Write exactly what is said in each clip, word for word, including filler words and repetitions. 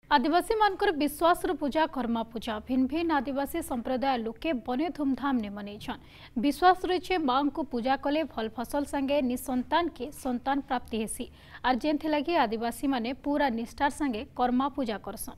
आदिवासी मानकर विश्वास पूजा कर्मा पूजा भिन्न भिन्न आदिवासी संप्रदाय लोके बने धूमधाम ने मनईछन। विश्वास रही माँ को पूजा कले भल फसल संगे निसंतान के संतान प्राप्ति हेसी आर जेन लगी आदिवासी माने पूरा निष्ठार संगे कर्मा पूजा करसन।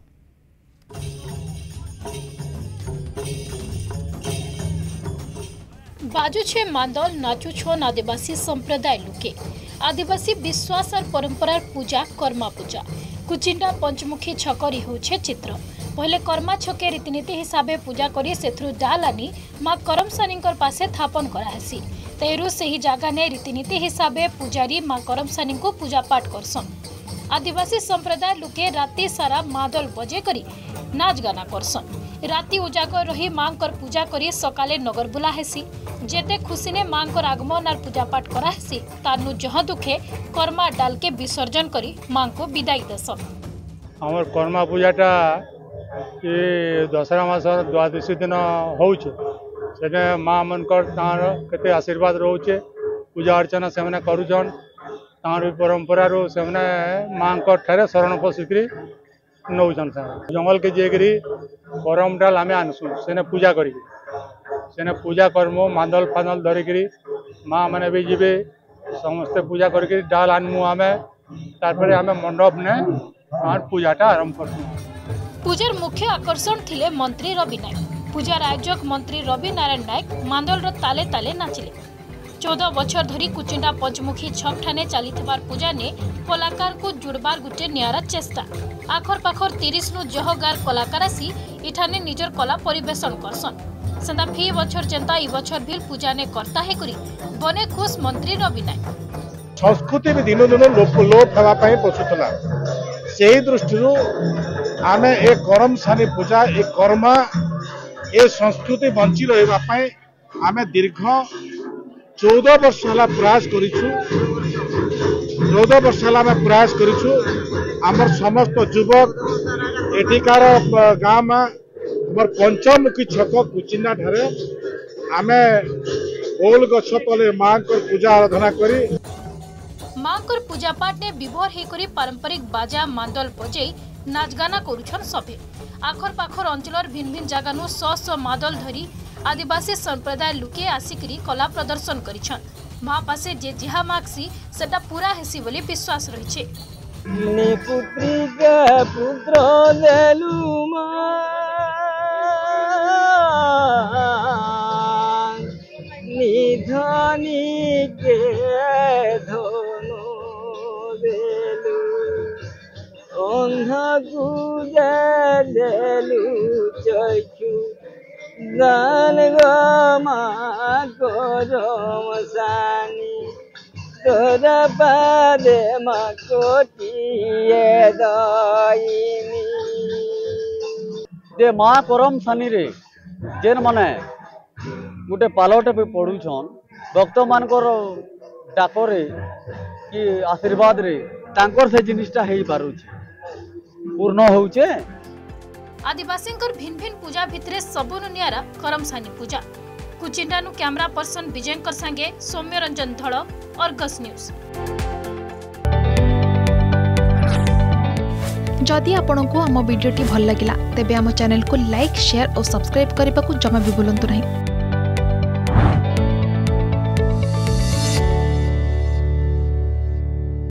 बाजुछे मांदल नाचुछन आदिवासी संप्रदाय लोके आदिवासी विश्वास और परंपरार पूजा कर्मा पूजा कुचिंडा पंचमुखी छकरी होछे चित्र पहले कर्मा छके रीतिनीति हिसाबे पूजा करी सेथरु डाल आनी माँ करमसानीकर पासे थापन कराहेसी तेरु सही जगह ने रीतिनीति हिसाबे पुजारी माँ करमसानी को पूजा पाठ करसन। आदिवासी संप्रदाय लोके राति सारा मादल बजे करी नाच गाना करसन। राति उजागर रही माँ कर पूजा करी सकाले नगर बुला हेसी जेते खुशी ने माँ कर आगमन और पूजा पाठ करा हेसी तानु जह दुखे कर्मा डाल के विसर्जन करी माँ को विदाई देसन। हमर कर्मा पूजाटा ये दशहरा मासर द्वादशी दिन होउछे सेने माँ मनकर तार केते आशीर्वाद रोचे पूजा अर्चना से मने करूछन तार परंपरा रो से मने माँ को ठरे शरण पसिकरी नौजन जंगल के जेगरी करम डाल आम आनसु सेने पूजा करी सेने पूजा करमु मांदल फांदल धरिकी माँ मैंने भी जीवे समस्ते पूजा करके डाल आनमु आम तार आम मंडप ने पूजाटा आरंभ कर। पूजार मुख्य आकर्षण थिले मंत्री रवि नायक। पूजार आयोजक मंत्री रवि नारायण नायक मांदल रो ताले ताले नाचिले। चौदह बछर धरी कुचिंडा पंचमुखी छक ठाने चलीथिबार पूजा ने कलाकार को जुड़बार गुटे नियारा चेष्टा आखर पाखर तीस नु जहगार कलाकार आसी इठाने निजर कला परिवेशन करसन। सेंदा फी बछर जेंता ई बछर भी पूजा ने करता है करी बने खुश मंत्री रवि नायक। संस्कृति भी दिन दिन लोप लोप हवा पाए पछुतला से दृष्टि आमे ए करम सानी पूजा ए कर्मा ए संस्कृति बंची रहिबा पाए आमे दीर्घ चौदह वर्ष है प्रयास करूँ चौदह वर्ष है प्रयास करूँ आमर समस्त युवक एटिकार गाँ में आम पंचमुखी छक कुचिंडा ठारे आम ओल गछ तले माँ को पूजा आराधना करी माँ को पूजा पाठ ने विभोर होकर पारंपरिक बाजा मांदल बजे नाचगाना करुछन सभे। आखर पाखर अंचल भिन्न भिन्न जगह सौ सौ मादल धरी आदिवासी संप्रदाय लोके आसिकरी कला प्रदर्शन करिछन। माँ पासे जे जिहा मागसी सेटा पूरा हेसी बोली विश्वास रहिछे। नि पुत्री के पुत्र देलु निधनी के धनो देलु अंधा गुजे देलु चक्षु दान गमा करम सानी तोरा पादे मा कोटिए दायिनी दे माँ करम सानी रे जेन माने गोटे पालटे पे पड़ुछन भक्त मानकर डाकरे कि आशीर्वाद रे तांकर से जिनिसटा हेई पारुछे पूर्ण होउछे। आदिवासी भिन्न भिन्न पूजा भितरे सबुनु नियारा करमसानी पूजा। कुचिंडा नु कैमरा पर्सन विजयकर संगे सौम्य रंजन धड़ अर्गस न्यूज। जदि आपंक आम भिडी भल लगा तेब आम चैनल को लाइक शेयर और सब्सक्राइब करने को जमा भी भूलु नहीं।